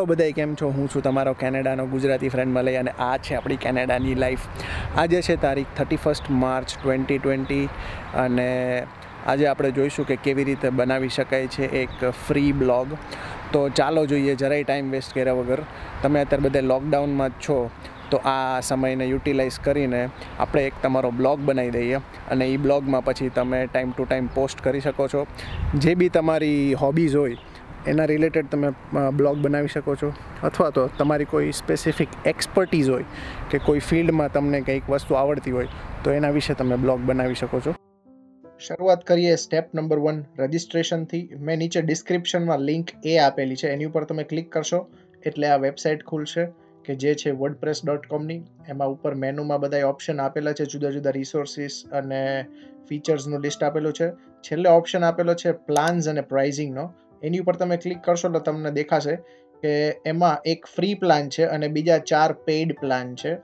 Hello બધાય, કેમ છો? હું છું તમારો કેનેડાનો ગુજરાતી ફ્રેન્ડ મલય અને આ છે આપણી કેનેડાની લાઈફ. આજે છે તારીખ 31 માર્ચ 2020 અને આજે આપણે જોઈશું કે કેવી રીતે બનાવી શકાય છે એક ફ્રી બ્લોગ. તો ચાલો જોઈએ, જરાય ટાઈમ વેસ્ટ કર્યા વગર. તમે અત્યારે બધા લોકડાઉનમાં જ છો, તો આ સમયને યુટિલાઇઝ કરીને આપણે એક તમારો બ્લોગ બનાવી દઈએ અને એ બ્લોગમાં પછી તમે ટાઈમ ટુ ટાઈમ પોસ્ટ કરી શકો છો. જે બી તમારી હોબીઝ હોય એના રિલેટેડ તમે બ્લોગ બનાવી શકો છો, અથવા તો તમારી કોઈ સ્પેસિફિક એક્સપર્ટીઝ હોય કે કોઈ ફિલ્ડમાં તમને કંઈક વસ્તુ આવડતી હોય તો એના વિશે તમે બ્લોગ બનાવી શકો છો. શરૂઆત કરીએ સ્ટેપ નંબર 1 રજિસ્ટ્રેશનથી. મેં નીચે ડિસ્ક્રિપ્શનમાં લિંક એ આપેલી છે, એની ઉપર તમે ક્લિક કરશો એટલે આ વેબસાઇટ ખુલશે કે જે છે wordpress.comની. એમાં ઉપર મેનુમાં બધા ઓપ્શન આપેલા છે, જુદા જુદા રિસોર્સિસ અને ફીચર્સનું લિસ્ટ આપેલું છે. છેલ્લે ઓપ્શન આપેલો છે પ્લાન્સ અને પ્રાઇઝિંગનો. એની ઉપર તમે ક્લિક કરશો એટલે તમને દેખાશે કે એમાં એક ફ્રી પ્લાન છે અને બીજા 4 પેઇડ પ્લાન છે.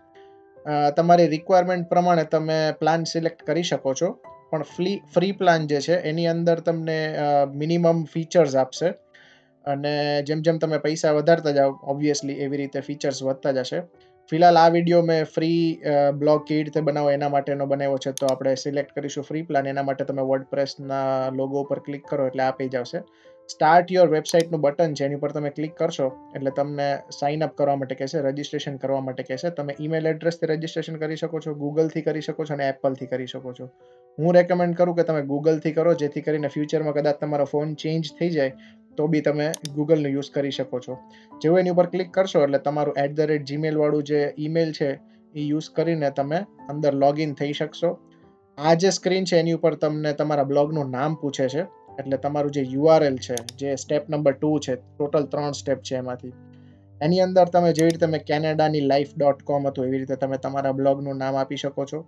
તમારી રિક્વાયરમેન્ટ પ્રમાણે તમે પ્લાન સિલેક્ટ કરી શકો છો, પણ ફ્રી પ્લાન જે છે એની અંદર તમને મિનિમમ ફીચર્સ આપશે અને જેમ જેમ તમે પૈસા વધારતા જાઓ ઓબ્વિયસલી એવી રીતે ફીચર્સ વધતા જશે. ફિલહાલ આ વિડીયો મેં ફ્રી બ્લોગ કેવી રીતે બનાવો એના માટેનો બનાવ્યો છે, તો આપણે સિલેક્ટ કરીશું ફ્રી પ્લાન. એના માટે તમે વર્ડપ્રેસના લોગો ઉપર ક્લિક કરો એટલે આ પેજ આવશે. સ્ટાર્ટ યોર વેબસાઇટનું બટન છે, એની ઉપર તમે ક્લિક કરશો એટલે તમને સાઇન અપ કરવા માટે કહેશે, રજિસ્ટ્રેશન કરવા માટે કહેશે. તમે ઈમેલ એડ્રેસથી રજિસ્ટ્રેશન કરી શકો છો, ગૂગલથી કરી શકો છો અને એપલથી કરી શકો છો. હું રેકમેન્ડ કરું કે તમે ગૂગલથી કરો, જેથી કરીને ફ્યુચરમાં કદાચ તમારો ફોન ચેન્જ થઈ જાય તો બી તમે ગૂગલનો યુઝ કરી શકો છો. જેવું એની ઉપર ક્લિક કરશો એટલે તમારું @gmail વાળું જે ઈમેલ છે એ યુઝ કરીને તમે અંદર લોગિન થઈ શકશો. આ જે સ્ક્રીન છે એની ઉપર તમને તમારા બ્લોગનું નામ પૂછે છે, એટલે તમારું જે URL છે, જે સ્ટેપ નંબર 2 છે, ટોટલ 3 સ્ટેપ છે એમાંથી, એની અંદર તમે જેવી રીતે મેં canadanielife.com હતું એવી રીતે તમે તમારા બ્લોગનું નામ આપી શકો છો.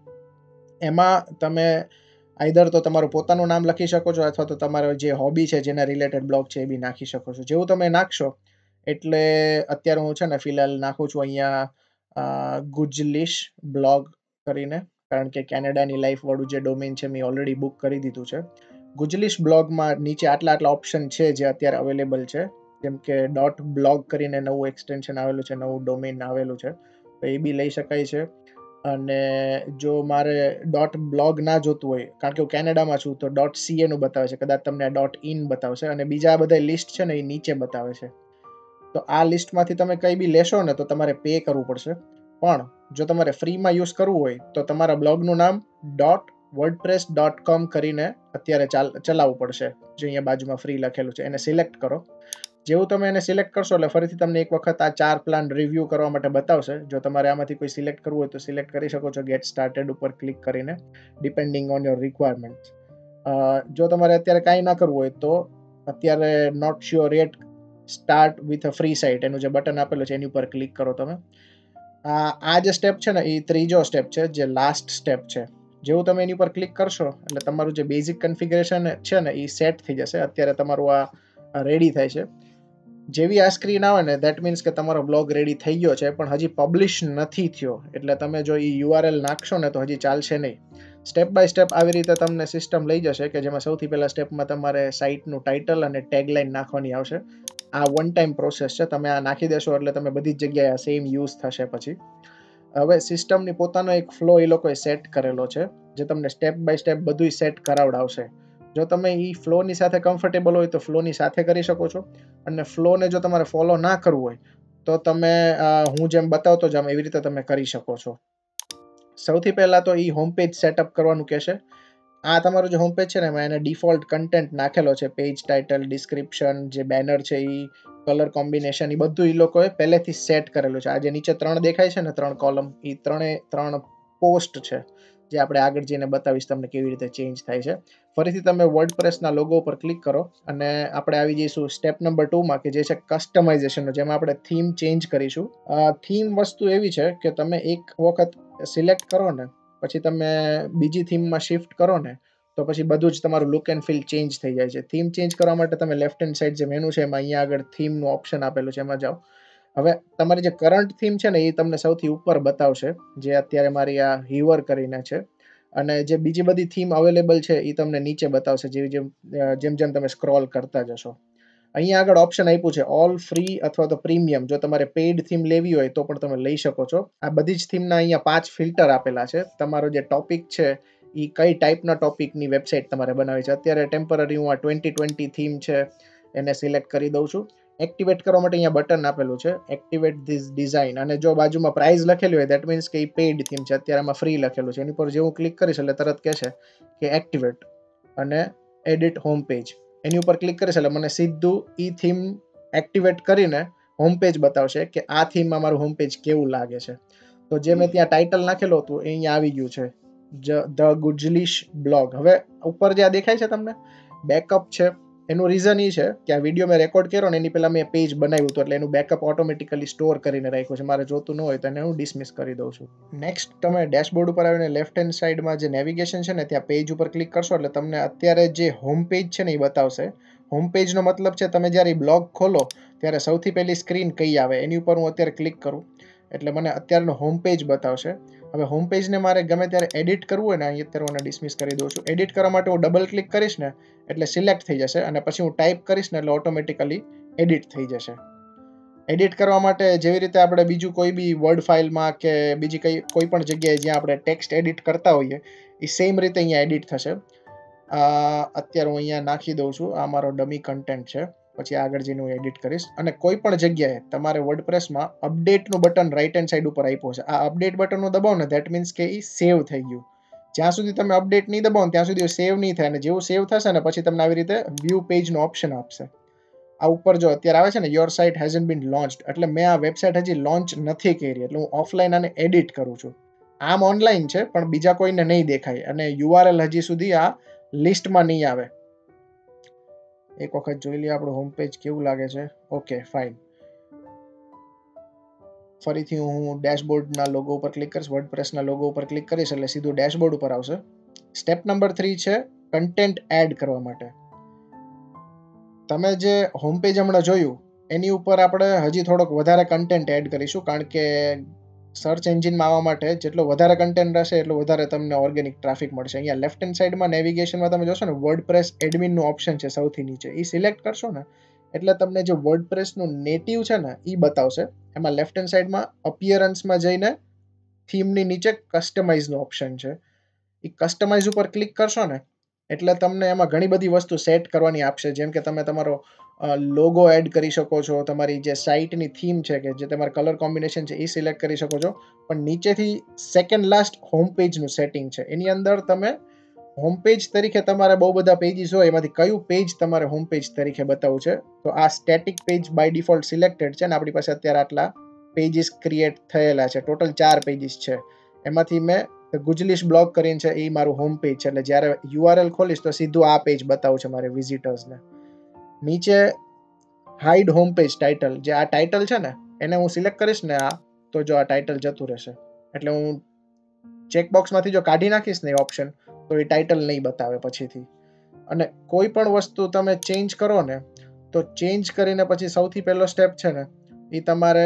એમાં તમે આઈધર તો તમારું પોતાનું નામ લખી શકો છો અથવા તો તમારો જે હોબી છે જેના રિલેટેડ બ્લોગ છે એ બી નાખી શકો છો. જેવું તમે નાખશો એટલે અત્યારે હું છે ને ફિલહાલ નાખું છું અહીંયા ગુજલિશ બ્લોગ કરીને, કારણ કે કેનેડાની લાઈફ વાળું જે ડોમેન છે મેં ઓલરેડી બુક કરી દીધું છે. ગુજલિશ બ્લોગમાં નીચે આટલા ઓપ્શન છે જે અત્યારે અવેલેબલ છે, જેમ કે .blog કરીને નવું એક્સટેન્શન આવેલું છે, નવું ડોમેન આવેલું છે, તો એ બી લઈ શકાય છે. અને જો મારે .blog ના જોતું હોય, કારણ કે હું કેનેડામાં છું, તો .ca નું બતાવે છે, કદાચ તમને .in બતાવશે અને બીજા બધા લિસ્ટ છે ને એ નીચે બતાવે છે. તો આ લિસ્ટમાંથી તમે કંઈ બી લેશો ને તો તમારે પે કરવું પડશે, પણ જો તમારે ફ્રીમાં યુઝ કરવું હોય તો તમારા બ્લોગનું નામ .wordpress.com કરીને અત્યારે ચલાવવું પડશે. જે અહીંયા બાજુમાં ફ્રી લખેલું છે એને સિલેક્ટ કરો. જેવું તમે એને સિલેક્ટ કરશો એટલે ફરીથી તમને એક વખત આ 4 પ્લાન રિવ્યૂ કરવા માટે બતાવશે. જો તમારે આમાંથી કોઈ સિલેક્ટ કરવું હોય તો સિલેક્ટ કરી શકો છો ગેટ સ્ટાર્ટેડ ઉપર ક્લિક કરીને, ડિપેન્ડિંગ ઓન યોર રિક્વાયરમેન્ટ. જો તમારે અત્યારે કાંઈ ના કરવું હોય તો અત્યારે not sure yet start with a free site એનું જે બટન આપેલું છે એની ઉપર ક્લિક કરો તમે. આ જે સ્ટેપ છે ને એ ત્રીજો સ્ટેપ છે, જે લાસ્ટ સ્ટેપ છે. જેવું તમે એની ઉપર ક્લિક કરશો એટલે તમારું જે બેઝિક કન્ફિગરેશન છે ને એ સેટ થઈ જશે. અત્યારે તમારું આ રેડી થાય છે. જેવી આ સ્ક્રીન આવે ને દેટ મીન્સ કે તમારો બ્લોગ રેડી થઈ ગયો છે, પણ હજી પબ્લિશ નથી થયો. એટલે તમે જો એ URL નાખશો ને તો હજી ચાલશે નહીં. સ્ટેપ બાય સ્ટેપ આવી રીતે તમને સિસ્ટમ લઈ જશે કે જેમાં સૌથી પહેલા સ્ટેપમાં તમારે સાઇટનું ટાઇટલ અને ટેગલાઇન નાખવાની આવશે. આ વન ટાઈમ પ્રોસેસ છે, તમે આ નાખી દેશો એટલે તમે બધી જ જગ્યાએ આ સેમ યુઝ થશે. પછી હવે સિસ્ટમની પોતાનો એક ફ્લો એ લોકોએ સેટ કરેલો છે, જે તમને સ્ટેપ બાય સ્ટેપ બધું સેટ કરાવડાવશે. જો તમે એ ફ્લોની સાથે કમ્ફર્ટેબલ હોય તો ફ્લોની સાથે કરી શકો છો, અને ફ્લોને જો તમારે ફોલો ના કરવું હોય તો તમે હું જેમ બતાવતો જામ એવી રીતે તમે કરી શકો છો. સૌથી પહેલાં તો એ હોમ પેજ સેટઅપ કરવાનું કહેશે. આ તમારું જે હોમ પેજ છે ને એમાં એને ડિફોલ્ટ કન્ટેન્ટ નાખેલો છે, પેજ ટાઇટલ, ડિસ્ક્રિપ્શન, જે બેનર છે એ, કલર કોમ્બિનેશન, એ બધું એ લોકોએ પહેલેથી સેટ કરેલું છે. આ જે નીચે 3 દેખાય છે ને 3 કોલમ, એ 3 પોસ્ટ છે જે આપણે આગળ જઈને બતાવીશ તમને કેવી રીતે ચેન્જ થાય છે. ફરીથી તમે વર્ડપ્રેસના લોગો ઉપર ક્લિક કરો અને આપણે આવી જઈશું સ્ટેપ નંબર 2માં કે જે છે કસ્ટમાઇઝેશનનો, જેમાં આપણે થીમ ચેન્જ કરીશું. થીમ વસ્તુ એવી છે કે તમે એક વખત સિલેક્ટ કરો ને પછી તમે બીજી થીમમાં શિફ્ટ કરો ને તો પછી બધું જ તમારું લુક એન્ડ ફીલ ચેન્જ થઈ જાય છે. થીમ ચેન્જ કરવા માટે તમે લેફ્ટ હેન્ડ સાઈડ જે મેનુ છે એમાં અહીંયા આગળ થીમનું ઓપ્શન આપેલું છે, એમાં જાઓ. હવે તમારી જે કરંટ થીમ છે ને એ તમને સૌથી ઉપર બતાવશે, જે અત્યારે મારી આ હિવર કરીને છે, અને જે બીજી બધી થીમ અવેલેબલ છે એ તમને નીચે બતાવશે જેમ જેમ તમે સ્ક્રોલ કરતા જશો. અહીંયા આગળ ઓપ્શન આપ્યું છે ઓલ ફ્રી અથવા તો પ્રીમિયમ. જો તમારે પેઇડ થીમ લેવી હોય તો પણ તમે લઈ શકો છો. આ બધી જ થીમના અહીંયા 5 ફિલ્ટર આપેલા છે. તમારો જે ટોપિક છે એ કઈ ટાઈપના ટોપિકની વેબસાઇટ તમારે બનાવી છે. અત્યારે ટેમ્પરરી હું આ 2020 થીમ છે એને સિલેક્ટ કરી દઉં છું. એક્ટિવેટ કરવા માટે અહીંયા બટન આપેલું છે એક્ટિવેટ ધીસ ડિઝાઇન, અને જો બાજુમાં પ્રાઇસ લખેલી હોય દેટ મીન્સ કે એ પેઇડ થીમ છે. અત્યારે આમાં ફ્રી લખેલું છે. એની પર જેવું ક્લિક કરીશ એટલે તરત કહેશે કે એક્ટિવેટ અને એડિટ હોમ પેજ. એની ઉપર ક્લિક કરીશ એટલે મને સીધું ઈ થીમ એક્ટિવેટ કરીને હોમ પેજ બતાવશે કે આ થીમમાં મારું હોમ પેજ કેવું લાગે છે. તો જે મેં ત્યાં ટાઇટલ નાખેલું હતું એ અહીંયા આવી ગયું છે, ધ ગુજલીશ બ્લોગ. હવે ઉપર જે આ દેખાય છે તમને બેકઅપ છે, એનું રીઝન એ છે કે આ વિડીયો મેં રેકોર્ડ કર્યો ને એની પહેલાં મેં પેજ બનાવ્યું હતું, એટલે એનું બેકઅપ ઓટોમેટિકલી સ્ટોર કરીને રાખ્યું છે. મારે જોતું ન હોય તો એને હું ડિસમિસ કરી દઉં છું. નેક્સ્ટ તમે ડેશબોર્ડ ઉપર આવીને લેફ્ટ હેન્ડ સાઈડમાં જે નેવિગેશન છે ને ત્યાં પેજ ઉપર ક્લિક કરશો એટલે તમને અત્યારે જે હોમ પેજ છે ને એ બતાવશે. હોમ પેજનો મતલબ છે તમે જ્યારે બ્લોગ ખોલો ત્યારે સૌથી પહેલી સ્ક્રીન કઈ આવે એની ઉપર હું અત્યારે ક્લિક કરું એટલે મને અત્યારનો હોમ પેજ બતાવશે. હવે હોમ પેજને મારે ગમે ત્યારે એડિટ કરવું હોય ને, અહીં અત્યારે હું ડિસમિસ કરી દઉં છું. એડિટ કરવા માટે હું ડબલ ક્લિક કરીશ ને એટલે સિલેક્ટ થઈ જશે, અને પછી હું ટાઈપ કરીશ ને એટલે ઓટોમેટિકલી એડિટ થઈ જશે. એડિટ કરવા માટે જેવી રીતે આપણે બીજું કોઈ બી વર્ડ ફાઇલમાં કે બીજી કોઈ પણ જગ્યાએ જ્યાં આપણે ટેક્સ્ટ એડિટ કરતા હોઈએ એ સેમ રીતે અહીંયા એડિટ થશે. અત્યારે હું અહીંયા નાખી દઉં છું, આ મારો ડમી કન્ટેન્ટ છે. પછી આગળ જઈને હું એડિટ કરીશ. અને કોઈ પણ જગ્યાએ તમારે વર્ડપ્રેસમાં અપડેટનું બટન રાઈટ હેન્ડ સાઈડ ઉપર આપ્યું છે. આ અપડેટ બટનનું દબાવો ને દેટ મીન્સ કે એ સેવ થઈ ગયું. જ્યાં સુધી તમે અપડેટ નહીં દબાવો ને ત્યાં સુધી સેવ નહીં થાય, અને જેવું સેવ થશે ને પછી તમને આવી રીતે વ્યૂ પેજનો ઓપ્શન આપશે. આ ઉપર જો અત્યારે આવે છે ને your site hasn't been launched, એટલે મેં આ વેબસાઇટ હજી લોન્ચ નથી કરી, એટલે હું ઓફલાઈન આને એડિટ કરું છું. આમ ઓનલાઈન છે પણ બીજા કોઈને નહીં દેખાય, અને યુઆરએલ હજી સુધી આ લિસ્ટમાં નહીં આવે. એક વખત જોઈ લઈએ આપણું હોમ પેજ કેવું લાગે છે. Okay fine. ફરીથી હું ડેશબોર્ડના લોગો ઉપર ક્લિક કરીશ, વર્ડપ્રેસના લોગો ઉપર ક્લિક કરીશ એટલે સીધું ડેશબોર્ડ ઉપર આવશે. સ્ટેપ નંબર 3 છે કન્ટેન્ટ એડ કરવા માટે. તમે જે હોમ પેજ હમણાં જોયું એની ઉપર આપણે હજી થોડોક વધારે કન્ટેન્ટ એડ કરીશું, કારણ કે સર્ચ એન્જિનમાં આવવા માટે જેટલો વધારે કન્ટેન્ટ હશે એટલો વધારે તમને ઓર્ગેનિક ટ્રાફિક મળશે. અહીંયા લેફ્ટ હેન્ડ સાઈડમાં નેવિગેશનમાં તમે જોશો ને વર્ડપ્રેસ એડમિનનું ઓપ્શન છે સૌથી નીચે, એ સિલેક્ટ કરશો ને એટલે તમને જે વર્ડપ્રેસનું નેટિવ છે ને એ બતાવશે. એમાં લેફ્ટ હેન્ડ સાઈડમાં અપિયરન્સમાં જઈને થીમની નીચે કસ્ટમાઇઝનું ઓપ્શન છે. એ કસ્ટમાઇઝ ઉપર ક્લિક કરશો ને એટલે તમને એમાં ઘણી બધી વસ્તુ સેટ કરવાની આપશે. જેમ કે તમે તમારો લોગો એડ કરી શકો છો, તમારી જે સાઇટની થીમ છે કે જે તમારા કલર કોમ્બિનેશન છે એ સિલેક્ટ કરી શકો છો. પણ નીચેથી સેકન્ડ લાસ્ટ હોમ પેજનું સેટિંગ છે, એની અંદર તમે હોમ પેજ તરીકે તમારે બહુ બધા પેજીસ હોય એમાંથી કયું પેજ તમારે હોમ પેજ તરીકે બતાવવું છે. તો આ static page by default selected છે ને આપણી પાસે અત્યારે આટલા પેજીસ ક્રિએટ થયેલા છે. ટોટલ 4 પેજીસ છે. એમાંથી મેં ગુજલીશ બ્લોગ કરીને છે એ મારું હોમ પેજ છે, એટલે જ્યારે યુઆરએલ ખોલીશ તો સીધું આ પેજ બતાવું છે મારે વિઝિટર્સને. નીચે હાઇડ હોમ પેજ ટાઇટલ, જે આ ટાઇટલ છે ને એને હું સિલેક્ટ કરીશ ને તો જો આ ટાઇટલ જતું રહેશે. એટલે હું ચેકબોક્સમાંથી જો કાઢી નાખીશ ને એ ઓપ્શન તો એ ટાઇટલ નહીં બતાવે પછીથી. અને કોઈ પણ વસ્તુ તમે ચેન્જ કરો ને તો ચેન્જ કરીને પછી સૌથી પહેલો સ્ટેપ છે ને એ તમારે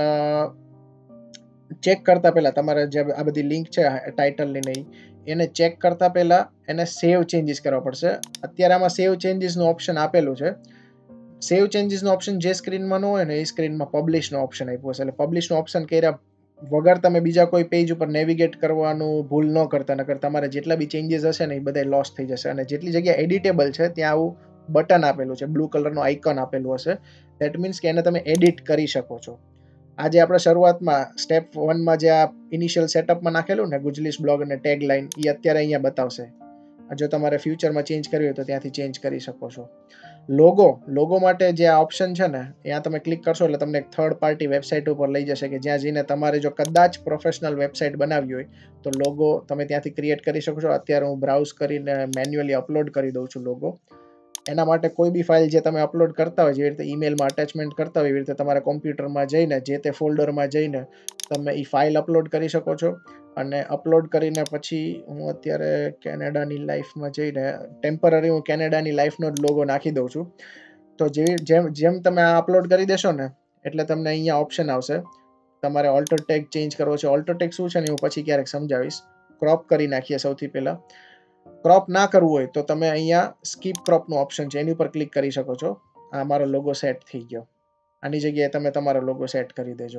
ચેક કરતા પહેલાં તમારે જે આ બધી લિંક છે ટાઇટલની નહીં એને ચેક કરતા પહેલાં એને સેવ ચેન્જીસ કરવા પડશે. અત્યારે આમાં સેવ ચેન્જીસનું ઓપ્શન આપેલું છે. સેવ ચેન્જીસનો ઓપ્શન જે સ્ક્રીનમાં ન હોય ને એ સ્ક્રીનમાં પબ્લિશનો ઓપ્શન આપ્યો હશે, એટલે પબ્લિશનો ઓપ્શન કર્યા વગર તમે બીજા કોઈ પેજ ઉપર નેવિગેટ કરવાનું ભૂલ ન કરતા, નકર તમારે જેટલા બી ચેન્જીસ હશે ને એ બધા લોસ થઈ જશે. અને જેટલી જગ્યા એડિટેબલ છે ત્યાં આવું બટન આપેલું છે, બ્લુ કલરનું આઇકન આપેલું હશે. દેટ મીન્સ કે એને તમે એડિટ કરી શકો છો. આજે આપણે શરૂઆતમાં સ્ટેપ 1માં જે આ ઇનિશિયલ સેટઅપમાં નાખેલું ને ગુજલીશ બ્લોગ અને ટેગ લાઇન એ અત્યારે અહીંયા બતાવશે. જો તમારે ફ્યુચરમાં ચેન્જ કરવી હોય તો ત્યાંથી ચેન્જ કરી શકો છો. લોગો માટે જે આ ઓપ્શન છે ને ત્યાં તમે ક્લિક કરશો એટલે તમને એક થર્ડ પાર્ટી વેબસાઇટ ઉપર લઈ જશે કે જ્યાં જઈને તમારે જો કદાચ પ્રોફેશનલ વેબસાઇટ બનાવવી હોય તો લોગો તમે ત્યાંથી ક્રિએટ કરી શકો છો. અત્યારે હું બ્રાઉઝ કરીને મેન્યુઅલી અપલોડ કરી દઉં છું લોગો. એના માટે કોઈ બી ફાઇલ જે તમે અપલોડ કરતા હોય, જેવી રીતે ઈમેલમાં અટેચમેન્ટ કરતા હોય એવી રીતે તમારા કોમ્પ્યુટરમાં જઈને જે તે ફોલ્ડરમાં જઈને તમે એ ફાઇલ અપલોડ કરી શકો છો. અને અપલોડ કરીને પછી હું અત્યારે કેનેડાની લાઈફમાં જઈને ટેમ્પરરી હું કેનેડાની લાઈફનો જ લોગો નાખી દઉં છું. તો જેમ તમે આ અપલોડ કરી દેશો ને એટલે તમને અહીંયા ઓપ્શન આવશે તમારે ઓલ્ટર ટેગ ચેન્જ કરવો છે. ઓલ્ટર ટેગ શું છે ને હું પછી ક્યારેક સમજાવીશ. ક્રોપ કરી નાખીએ સૌથી પહેલાં. ક્રોપ ના કરવું હોય તો તમે અહીંયા સ્કીપ ક્રોપનું ઓપ્શન છે એની ઉપર ક્લિક કરી શકો છો. આ મારો લોગો સેટ થઈ ગયો. આની જગ્યાએ તમે તમારો લોગો સેટ કરી દેજો.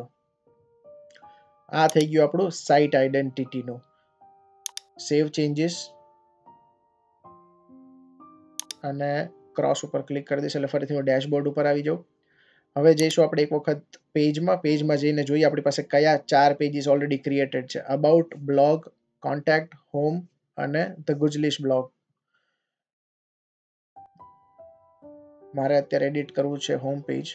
આ થઈ ગયું આપણું સાઇટ આઈડેન્ટિટીનું. સેવ ચેન્જીસ અને ક્રોસ ઉપર ક્લિક કરી દઈશ એટલે ફરીથી હું ડેશબોર્ડ ઉપર આવી જાઉં. હવે જઈશું આપણે એક વખત પેજમાં જઈને જોઈએ આપણી પાસે કયા 4 પેજીસ ઓલરેડી ક્રિએટેડ છે. અબાઉટ, બ્લોગ, કોન્ટેક્ટ, હોમ અને ધ ગુજલીશ બ્લોગ. મારે અત્યારે એડિટ કરવું છે હોમ પેજ,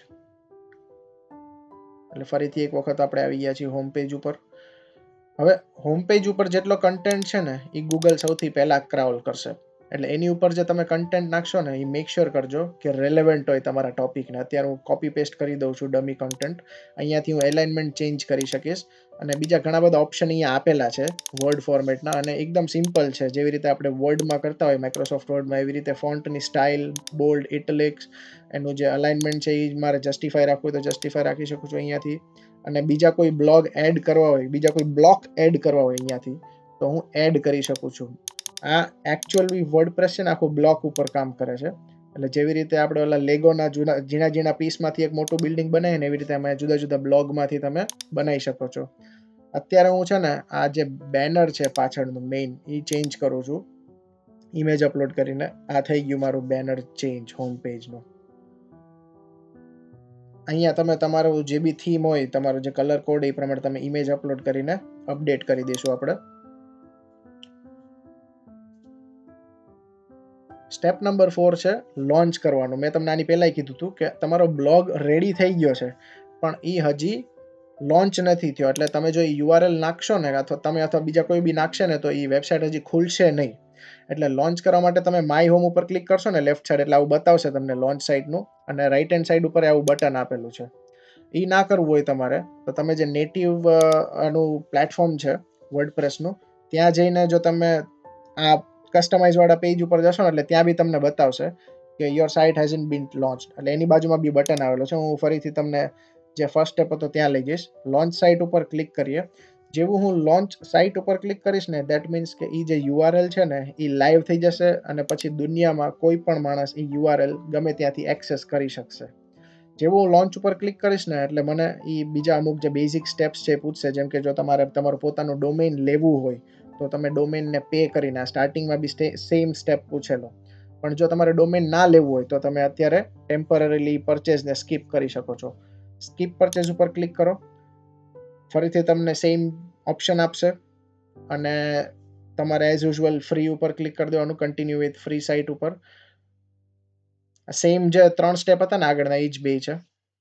એટલે ફરીથી એક વખત આપણે આવી ગયા છીએ હોમ પેજ ઉપર. હવે હોમ પેજ ઉપર જેટલો કન્ટેન્ટ છે ને એ ગૂગલ સૌથી પહેલા ક્રાઉલ કરશે. એટલે એની ઉપર જે તમે કન્ટેન્ટ નાખશો ને એ મેક શ્યોર કરજો કે રેલેવન્ટ હોય તમારા ટોપિકને. અત્યારે હું કોપી પેસ્ટ કરી દઉં છું ડમી કન્ટેન્ટ. અહીંયાથી હું એલાઇનમેન્ટ ચેન્જ કરી શકીશ અને બીજા ઘણા બધા ઓપ્શન અહીંયા આપેલા છે વર્ડ ફોર્મેટના, અને એકદમ સિમ્પલ છે. જેવી રીતે આપણે વર્ડમાં કરતા હોય માઇક્રોસોફ્ટ વર્ડમાં, એવી રીતે ફોન્ટની સ્ટાઇલ, બોલ્ડ, ઇટલિક્સ, એનું જે અલાઇનમેન્ટ છે એ મારે જસ્ટિફાઈ રાખવું હોય તો જસ્ટિફાઈ રાખી શકું છું અહીંયાથી. અને બીજા કોઈ બ્લોગ એડ કરવા હોય, બીજા કોઈ બ્લોક એડ કરવા હોય અહીંયાથી તો હું એડ કરી શકું છું. આ એકચ્યુઅલી વર્ડપ્રેસ છે ને આખું બ્લોક ઉપર કામ કરે છે. એટલે જેવી રીતે આપણે ઓલા લેગોના ઝીણા પીસમાંથી એક મોટું બિલ્ડિંગ બનાવીએ ને એવી રીતે અમે જુદા જુદા બ્લોગમાંથી તમે બનાવી શકો છો. અત્યારે હું છે ને આ જે બેનર છે પાછળનું મેઇન એ ચેન્જ કરું છું ઇમેજ અપલોડ કરીને. આ થઈ ગયું મારું બેનર ચેન્જ હોમ પેજનું. અહીંયા તમે તમારું જે બી થીમ હોય, તમારો જે કલર કોડ એ પ્રમાણે તમે ઇમેજ અપલોડ કરીને અપડેટ કરી દઈશું આપણે. સ્ટેપ નંબર 4 છે લોન્ચ કરવાનું. મેં તમને આની પહેલાં કીધું હતું કે તમારો બ્લોગ રેડી થઈ ગયો છે પણ એ હજી લોન્ચ નથી થયો. એટલે તમે જો યુઆરએલ નાખશો ને અથવા બીજા કોઈ બી નાખશે ને તો એ વેબસાઇટ હજી ખુલશે નહીં. એટલે લોન્ચ કરવા માટે તમે માય હોમ ઉપર ક્લિક કરશો ને લેફ્ટ સાઈડ, એટલે આવું બતાવશે તમને લોન્ચ સાઇટનું, અને રાઈટ હેન્ડ સાઈડ ઉપર આવું બટન આપેલું છે. એ ના કરવું હોય તમારે તો તમે જે નેટિવ આનું પ્લેટફોર્મ છે વર્ડપ્રેસનું, ત્યાં જઈને જો તમે આ કસ્ટમાઇઝ વાળા પેજ ઉપર જશો ને એટલે ત્યાં બી તમને બતાવશે કે your site hasn't been launch. એટલે એની બાજુમાં બી બટન આવેલો છે. હું ફરીથી તમને જે ફર્સ્ટ સ્ટેપ હતો ત્યાં લઈ જઈશ. લોન્ચ સાઇટ ઉપર ક્લિક કરીએ. જેવું હું લોન્ચ સાઇટ ઉપર ક્લિક કરીશ ને દેટ મીન્સ કે એ જે યુઆરએલ છે ને એ લાઈવ થઈ જશે અને પછી દુનિયામાં કોઈ પણ માણસ એ યુઆરએલ ગમે ત્યાંથી એક્સેસ કરી શકશે. જેવું હું લોન્ચ ઉપર ક્લિક કરીશ ને એટલે મને એ બીજા અમુક જે બેઝિક સ્ટેપ્સ છે પૂછશે. જેમ કે જો તમારે તમારું પોતાનું ડોમેઇન લેવું હોય તો તમે ડોમેઇનને પે કરીને, સ્ટાર્ટિંગમાં બી સેમ સ્ટેપ પૂછેલો. પણ જો તમારે ડોમેઇન ના લેવું હોય તો તમે અત્યારે ટેમ્પરરીલી પરચેઝને સ્કીપ કરી શકો છો. સ્કીપ પરચેઝ ઉપર ક્લિક કરો. ફરીથી તમને સેમ ઓપ્શન આપશે અને તમારે એઝ યુઝ્યુઅલ ફ્રી ઉપર ક્લિક કરી દેવાનું, કન્ટિન્યુ વિથ ફ્રી સાઇટ ઉપર. સેમ જે 3 સ્ટેપ હતા ને આગળના એ જ 2 છે.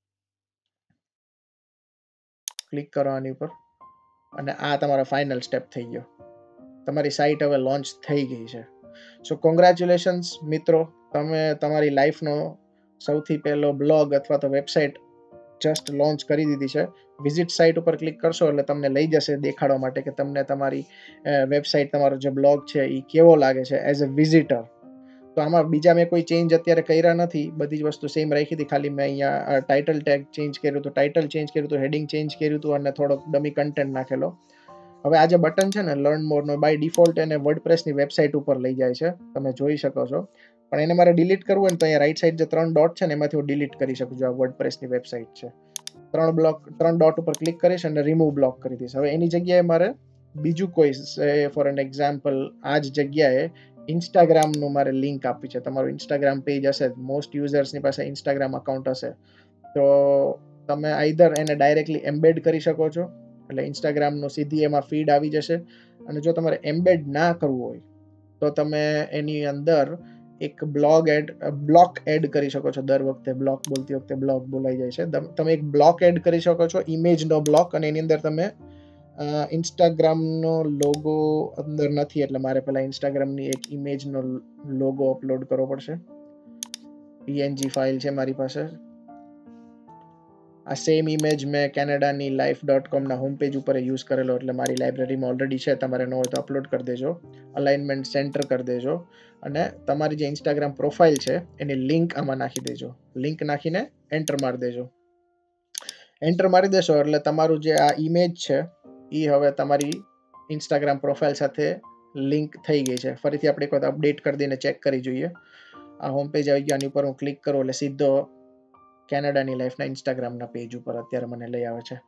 ક્લિક કરો આની ઉપર અને આ તમારો ફાઇનલ સ્ટેપ થઈ ગયો. તમારી સાઇટ હવે લોન્ચ થઈ ગઈ છે. સો કોંગ્રેચ્યુલેશન્સ મિત્રો, તમે તમારી લાઈફનો સૌથી પહેલો બ્લોગ અથવા તો વેબસાઇટ જસ્ટ લોન્ચ કરી દીધી છે. વિઝિટ સાઇટ ઉપર ક્લિક કરશો એટલે તમને લઈ જશે દેખાડવા માટે કે તમને તમારી વેબસાઇટ, તમારો જે બ્લોગ છે એ કેવો લાગે છે એઝ અ વિઝિટર. તો આમાં બીજા મેં કોઈ ચેન્જ અત્યારે કર્યા નથી, બધી જ વસ્તુ સેમ રાખી હતી. ખાલી મેં અહીંયા ટાઇટલ ટેગ ચેન્જ કર્યું હતું, ટાઇટલ ચેન્જ કર્યું હતું, હેડિંગ ચેન્જ કર્યું હતું અને થોડોક ડમી કન્ટેન્ટ નાખેલો. હવે આ જે બટન છે ને લર્ન મોરનો, બાય ડિફોલ્ટ એને વર્ડપ્રેસની વેબસાઇટ ઉપર લઈ જાય છે, તમે જોઈ શકો છો. પણ એને મારે ડિલીટ કરવું હોય ને તો અહીંયા રાઈટ સાઈડ જે 3 ડોટ છે ને એમાંથી હું ડિલીટ કરી શકું છું. આ વર્ડપ્રેસની વેબસાઇટ છે. 3 ડોટ ઉપર ક્લિક કરીશ અને રિમૂવ બ્લોક કરી દઈશ. હવે એની જગ્યાએ મારે બીજું કોઈ, ફોર એન એક્ઝામ્પલ આ જ જગ્યાએ ઇન્સ્ટાગ્રામનું મારે લિંક આપવી છે. તમારું ઇન્સ્ટાગ્રામ પેજ હશે, મોસ્ટ યુઝર્સની પાસે ઇન્સ્ટાગ્રામ અકાઉન્ટ હશે, તો તમે આઈધર એને ડાયરેક્ટલી એમ્બેડ કરી શકો છો, એટલે ઇન્સ્ટાગ્રામનું સીધી એમાં ફીડ આવી જશે. અને જો તમારે એમ્બેડ ના કરવું હોય તો તમે એની અંદર એક બ્લોક એડ કરી શકો છો. દર વખતે બ્લોક બોલતી વખતે બ્લોક બોલાઈ જાય છે. તમે એક બ્લોક એડ કરી શકો છો, ઇમેજનો બ્લોક, અને એની અંદર તમે ઇન્સ્ટાગ્રામનો લોગો અંદર નથી એટલે મારે પહેલાં ઇન્સ્ટાગ્રામની એક ઇમેજનો લોગો અપલોડ કરવો પડશે. પીએનજી ફાઇલ છે મારી પાસે. આ સેમ ઇમેજ મેં કેનેડાની life.com હોમ પેજ ઉપર યુઝ કરેલો, એટલે મારી લાઇબ્રેરીમાં ઓલરેડી છે. તમારે ન હોય તો અપલોડ કરી દેજો, અલાઇનમેન્ટ સેન્ટર કરી દેજો અને તમારી જે ઇન્સ્ટાગ્રામ પ્રોફાઇલ છે એની લિંક આમાં નાખી દેજો. લિંક નાખીને એન્ટર મારી દેજો. એન્ટર મારી દેશો એટલે તમારું જે આ ઇમેજ છે એ હવે તમારી ઇન્સ્ટાગ્રામ પ્રોફાઇલ સાથે લિંક થઈ ગઈ છે. ફરીથી આપણે એક વખત અપડેટ કરી દઈને ચેક કરી જોઈએ. આ હોમ પેજ આવી ગયો, આની ઉપર હું ક્લિક કરું એટલે સીધો કેનેડાની લાઈફના ઇન્સ્ટાગ્રામના પેજ ઉપર અત્યારે મને લઈ આવે છે.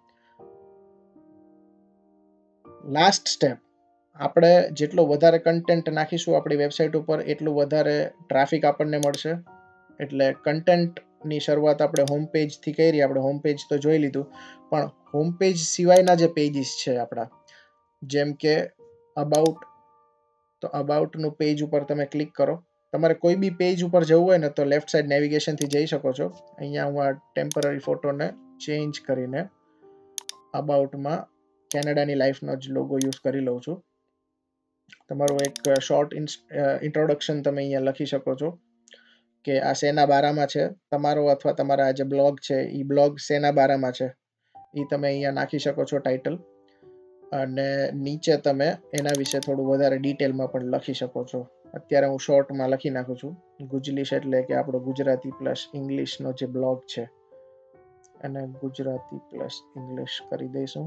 લાસ્ટ સ્ટેપ, આપણે જેટલો વધારે કન્ટેન્ટ નાખીશું આપણી વેબસાઇટ ઉપર એટલું વધારે ટ્રાફિક આપણને મળશે. એટલે કન્ટેન્ટની શરૂઆત આપણે હોમ પેજથી કરી. આપણે હોમ પેજ તો જોઈ લીધું, પણ હોમ પેજ સિવાયના જે પેજીસ છે આપણા, જેમ કે અબાઉટ, તો અબાઉટનું પેજ ઉપર તમે ક્લિક કરો. તમારે કોઈ બી પેજ ઉપર જવું હોય ને તો લેફ્ટ સાઈડ નેવિગેશનથી જઈ શકો છો. અહીંયા હું આ ટેમ્પરરી ફોટોને ચેન્જ કરીને અબાઉટમાં કેનેડાની લાઈફનો જ લોગો યુઝ કરી લઉં છું. તમારું એક શોર્ટ ઇન્ટ્રોડક્શન તમે અહીંયા લખી શકો છો કે આ શેના બારામાં છે. તમારો અથવા તમારા જે બ્લોગ છે એ બ્લોગ શેના બારામાં છે એ તમે અહીંયા નાખી શકો છો ટાઇટલ. અને નીચે તમે એના વિશે થોડું વધારે ડિટેલમાં પણ લખી શકો છો. અત્યારે હું શોર્ટમાં લખી નાખું છું. ગુજલીશ એટલે કે આપણો ગુજરાતી પ્લસ ઇંગ્લિશનો જે બ્લોગ છે એને ગુજરાતી પ્લસ ઇંગ્લિશ કરી દઈશું.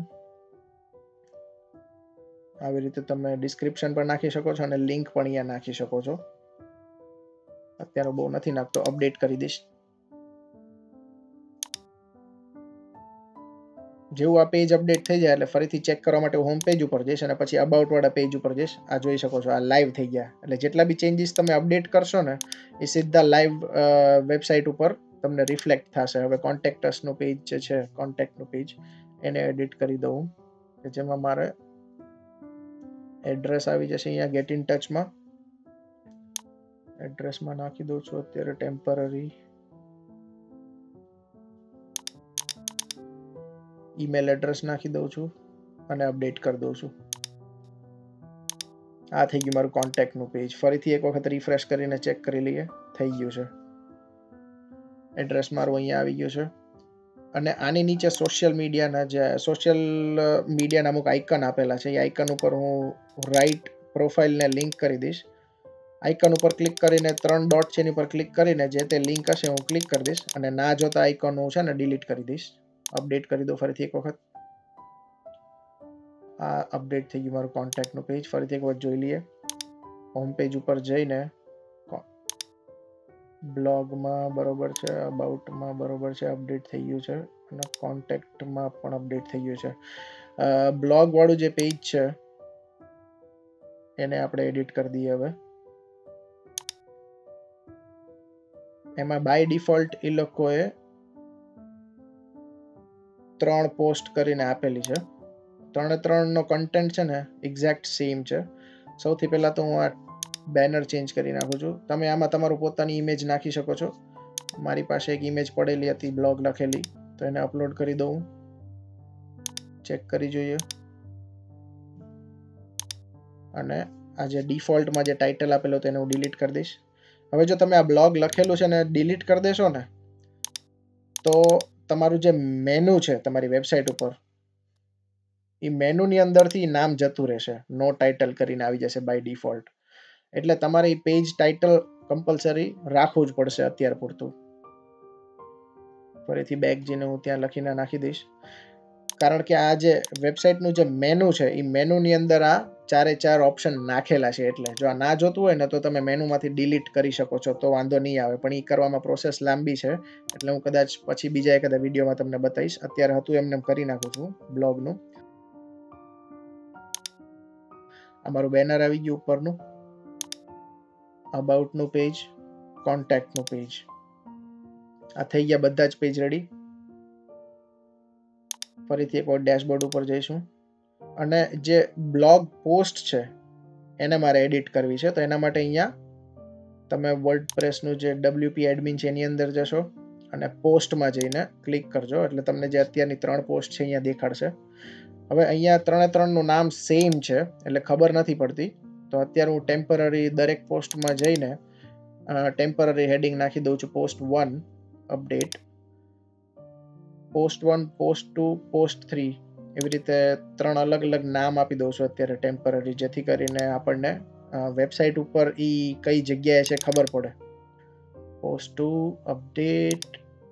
આવી રીતે તમે ડિસ્ક્રિપ્શન પર નાખી શકો છો અને લિંક પણ અહીંયા નાખી શકો છો. અત્યારે બહુ નથી નાખતો, અપડેટ કરી દઈશ. જેવું આ પેજ અપડેટ થઈ જાય એટલે ફરીથી ચેક કરવા માટે હોમ પેજ ઉપર જઈશ અને પછી અબાઉટ વાળા પેજ ઉપર જઈશ. આ જોઈ શકો છો, આ લાઈવ થઈ ગયા. એટલે જેટલા બી ચેન્જીસ તમે અપડેટ કરશો ને એ સીધા લાઈવ વેબસાઇટ ઉપર તમને રિફ્લેક્ટ થશે. હવે કોન્ટેક્ટસનું પેજ જે છે, કોન્ટેક્ટનું પેજ એને એડિટ કરી દઉં કે જેમાં મારે એડ્રેસ આવી જશે અહીંયા ગેટ ઇન ટચમાં. એડ્રેસમાં નાખી દઉં છું અત્યારે ટેમ્પરરી. ઈમેલ એડ્રેસ નાખી દઉં છું અને અપડેટ કરી દઉં છું. આ થઈ ગયું મારું કોન્ટેક્ટનું પેજ. ફરીથી એક વખત રિફ્રેશ કરીને ચેક કરી લઈએ. થઈ ગયું છે, એડ્રેસ મારું અહીંયા આવી ગયું છે. અને આની નીચે સોશિયલ મીડિયાના અમુક આઇકન આપેલા છે. એ આઇકન ઉપર હું રાઈટ પ્રોફાઇલને લિંક કરી દઈશ. આઇકન ઉપર ક્લિક કરીને 3 ડોટ છે એની પર ક્લિક કરીને જે તે લિંક હશે હું ક્લિક કરી દઈશ અને ના જોતા આઇકન હું છે ને ડિલીટ કરી દઈશ. અપડેટ કરી દો ફરીથી એક વખત. આ અપડેટ થઈ ગયું મારું કોન્ટેક્ટનું પેજ. ફરીથી એક વખત જોઈ લઈએ. હોમ પેજ ઉપર જઈને બ્લોગમાં બરોબર છે, અબાઉટમાં બરોબર છે, અપડેટ થઈ ગયું છે અને કોન્ટેક્ટમાં પણ અપડેટ થઈ ગયું છે. બ્લોગ વાળું જે પેજ છે એને આપણે એડિટ કરી દઈએ. હવે એમાં બાય ડિફોલ્ટ એ લોકોએ 3 પોસ્ટ કરીને આપેલી છે. 3 કન્ટેન્ટ છે ને એક્ઝેક્ટ સેમ છે. સૌથી પહેલા તો હું આ બેનર ચેન્જ કરી નાખું છું. તમે આમાં તમારું પોતાની ઇમેજ નાખી શકો છો. મારી પાસે એક ઇમેજ પડેલી હતી બ્લોગ લખેલી, તો એને અપલોડ કરી દઉં. ચેક કરી જોઈએ. અને આ જે ડિફોલ્ટમાં જે ટાઇટલ આપેલું હતું એને હું ડિલીટ કરી દઈશ. હવે જો તમે આ બ્લોગ લખેલું છે ને ડિલીટ કરી દેશો ને તો તમારું જે મેનુ છે તમારી વેબસાઇટ ઉપર, એ મેનુની અંદરથી નામ જતું રહેશે. નો ટાઇટલ કરીને આવી જશે બાય ડિફોલ્ટ. એટલે તમારે એ પેજ ટાઇટલ કમ્પલસરી રાખવું જ પડશે અત્યાર પૂરતું. ફરીથી બેક જઈને હું ત્યાં લખીને નાખી દઈશ. કારણ કે આ જે વેબસાઇટનું જે મેનુ છે એ મેનુની અંદર આ 4 ઓપ્શન નાખેલા છે. એટલે જો આ ના જોતું હોય ને તો તમે મેનુમાંથી ડિલીટ કરી શકો છો, તો વાંધો નહીં આવે. પણ એ કરવામાં પ્રોસેસ લાંબી છે, એટલે હું કદાચ પછી બીજા એકાદા વિડીયોમાં તમને બતાવીશ. અત્યારે હતું એમને કરી નાખું છું બ્લોગનું. આ મારું બેનર આવી ગયું ઉપરનું, અબાઉટનું પેજ, કોન્ટેક્ટનું પેજ. આ થઈ ગયા બધા જ પેજ રેડી. ફરીથી એક વાર ડેશબોર્ડ ઉપર જઈશું અને જે બ્લોગ પોસ્ટ છે એને મારે એડિટ કરવી છે. તો એના માટે અહીંયા તમે વર્ડપ્રેસનું જે WP એડમિન છે એની અંદર જશો અને પોસ્ટમાં જઈને ક્લિક કરજો. એટલે તમને જે અત્યારની 3 પોસ્ટ છે અહીંયા દેખાડશે. હવે અહીંયા 3નું નામ સેમ છે એટલે ખબર નથી પડતી. તો અત્યારે હું ટેમ્પરરી દરેક પોસ્ટમાં જઈને ટેમ્પરરી હેડિંગ નાખી દઉં છું. Post 1 update, post 1, post 2, post 3, એવી રીતે 3 અલગ અલગ નામ આપી દઉં છું અત્યારે ટેમ્પરરી, જેથી કરીને આપણને વેબસાઇટ ઉપર એ કઈ જગ્યાએ છે ખબર પડે. Post 2 update.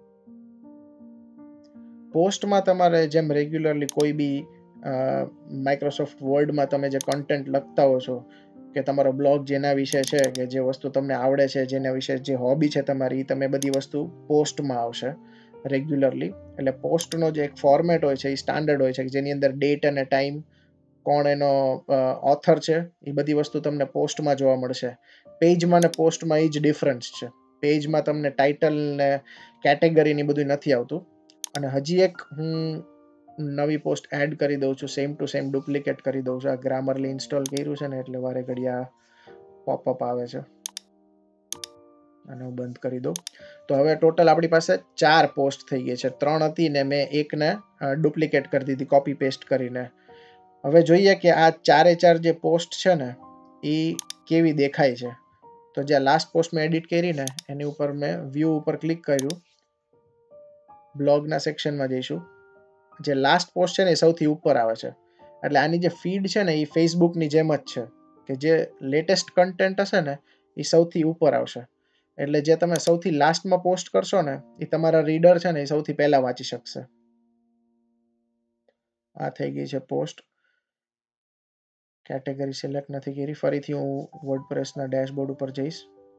પોસ્ટમાં તમારે જેમ રેગ્યુલરલી કોઈ બી માઇક્રોસોફ્ટ વર્ડમાં તમે જે કન્ટેન્ટ લખતા હો છો કે તમારો બ્લોગ જેના વિશે છે, કે જે વસ્તુ તમને આવડે છે, જેના વિશે જે હોબી છે તમારી, તમે બધી વસ્તુ પોસ્ટમાં આવશે. રેગ્યુલરલી. એટલે પોસ્ટનો જે એક ફોર્મેટ હોય છે એ સ્ટાન્ડર્ડ હોય છે, જેની અંદર ડેટ અને ટાઈમ, કોણ એનો ઓથર છે, એ બધી વસ્તુ તમને પોસ્ટમાં જોવા મળશે. પેજમાં ને પોસ્ટમાં એ જ ડિફરન્સ છે. પેજમાં તમને ટાઇટલ ને કેટેગરી બધું નથી આવતું. અને હજી એક હું નવી પોસ્ટ એડ કરી દઉં છું, સેમ ટુ સેમ ડુપ્લિકેટ કરી દઉં છું. આ ગ્રામરલી ઇન્સ્ટોલ કર્યું છે ને એટલે વારે ઘડિયા પોપઅપ આવે છે, અને હું બંધ કરી દઉં. તો હવે ટોટલ આપણી પાસે 4 પોસ્ટ થઈ ગઈ છે. 3 હતી ને મેં એકને ડુપ્લિકેટ કરી દીધી કોપી પેસ્ટ કરીને. હવે જોઈએ કે આ 4 જે પોસ્ટ છે ને એ કેવી દેખાય છે. તો જે લાસ્ટ પોસ્ટ મેં એડિટ કરી ને એની ઉપર મેં વ્યૂ ઉપર ક્લિક કર્યું, બ્લોગના સેક્શનમાં જઈશું. જે લાસ્ટ પોસ્ટ છે ને એ સૌથી ઉપર આવે છે. એટલે આની જે ફીડ છે ને એ ફેસબુકની જેમ જ છે, કે જે લેટેસ્ટ કન્ટેન્ટ હશે ને એ સૌથી ઉપર આવશે. એટલે જે તમે સૌથી લાસ્ટમાં પોસ્ટ કરશો ને એ તમારા રીડર છે ને એ સૌથી પહેલા વાંચી શકશે. આ થઈ ગઈ છે પોસ્ટ. કેટેગરી સિલેક્ટ નથી કરી. ફરીથી હું વર્ડપ્રેસના ડેશબોર્ડ ઉપર જઈશ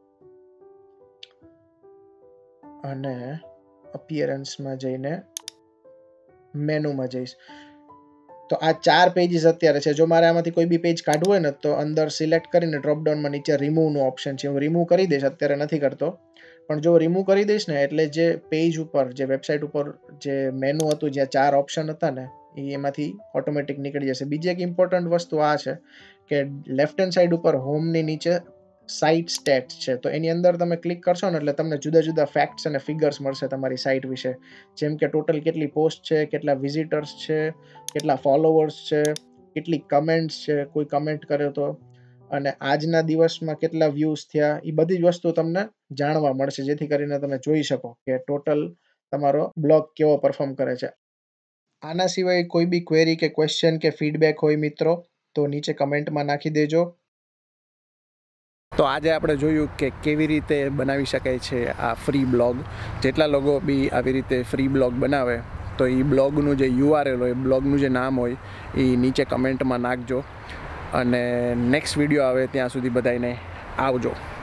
અને અપિયરન્સમાં જઈને મેનુમાં જઈશ. તો આ 4 પેજીસ અત્યારે છે. જો મારે આમાંથી કોઈ બી પેજ કાઢવું હોય ને તો અંદર સિલેક્ટ કરીને ડ્રોપડાઉનમાં નીચે રિમૂવનું ઓપ્શન છે. હું રિમૂવ કરી દઈશ, અત્યારે નથી કરતો. પણ જો રિમૂવ કરી દઈશ ને એટલે જે પેજ ઉપર, જે વેબસાઇટ ઉપર જે મેનુ હતું, જ્યાં 4 ઓપ્શન હતા ને એમાંથી ઓટોમેટિક નીકળી જશે. બીજી એક ઇમ્પોર્ટન્ટ વસ્તુ આ છે કે લેફ્ટ હેન્ડ સાઈડ ઉપર હોમની નીચે સાઇટ સ્ટેટ્સ છે. તો એની અંદર તમે ક્લિક કરશો ને એટલે તમને જુદા જુદા ફેક્ટ્સ અને ફિગર્સ મળશે તમારી સાઇટ વિશે. જેમ કે ટોટલ કેટલી પોસ્ટ છે, કેટલા વિઝિટર્સ છે, કેટલા ફોલોવર્સ છે, કેટલી કમેન્ટ્સ છે, કોઈ કમેન્ટ કર્યો તો, અને આજના દિવસમાં કેટલા વ્યૂઝ થયા, એ બધી જ વસ્તુ તમને જાણવા મળશે, જેથી કરીને તમે જોઈ શકો કે ટોટલ તમારો બ્લોગ કેવો પરફોર્મ કરે છે. આના સિવાય કોઈ બી ક્વેરી કે ક્વેશ્ચન કે ફીડબેક હોય મિત્રો તો નીચે કમેન્ટમાં નાખી દેજો. તો આજે આપણે જોયું કે કેવી રીતે બનાવી શકાય છે આ ફ્રી બ્લોગ. જેટલા લોકો બી આવી રીતે ફ્રી બ્લોગ બનાવે તો એ બ્લોગનું જે URL હોય, બ્લોગનું જે નામ હોય એ નીચે કમેન્ટમાં નાખજો. અને નેક્સ્ટ વિડીયો આવે ત્યાં સુધી બધાને આવજો.